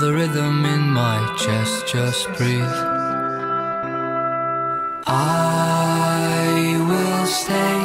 the rhythm in my chest, just breathe. I will stay,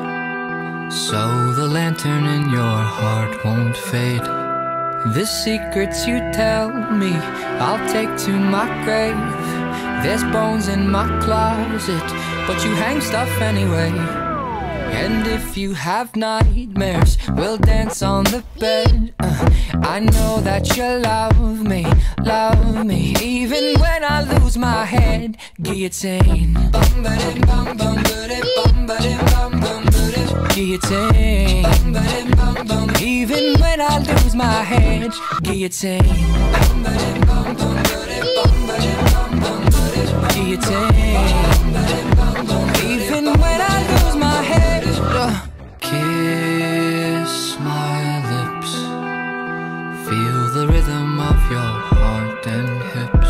so the lantern in your heart won't fade. The secrets you tell me, I'll take to my grave. There's bones in my closet, but you hang stuff anyway. And if you have nightmares, we'll dance on the bed. I know that you love me, even when I lose my head. Guillotine. Guillotine. Even when I lose my head. Guillotine. Guillotine. Even when I lose my head. Kiss my lips, feel the rhythm of your heart and hips.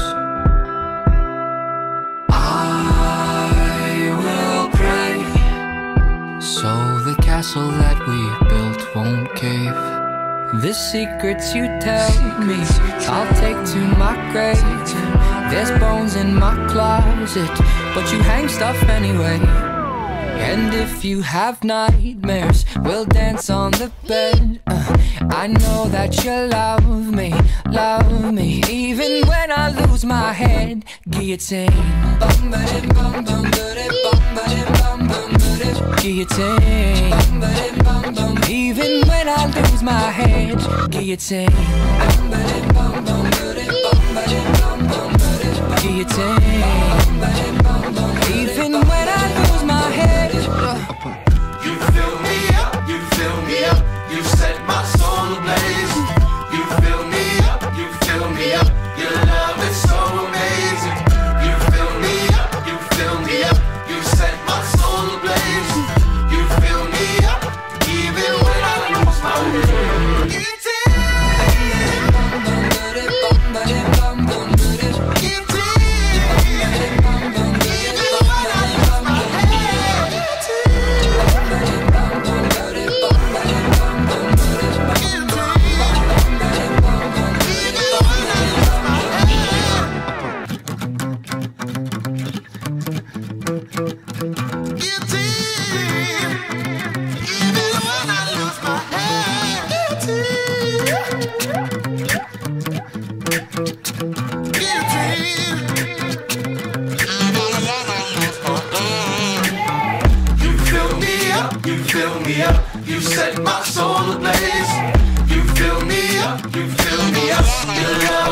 I will pray, so the castle that we built won't cave. The secrets you tell me, I'll take to my grave. There's bones in my closet, but you hang stuff anyway. And if you have nightmares, we'll dance on the bed. I know that you love me, even when I lose my head. Guillotine. Guillotine. Even when I lose my head. Guillotine. Guillotine. Even when I lose my head. You fill me up, you fill me up, you set my soul ablaze. You fill me up, you fill me up, your love is so amazing. You fill me up, you fill me up, you set my soul ablaze. You fill me up, even when I lose my way. You set my soul ablaze. You fill me up, you fill me up. Your love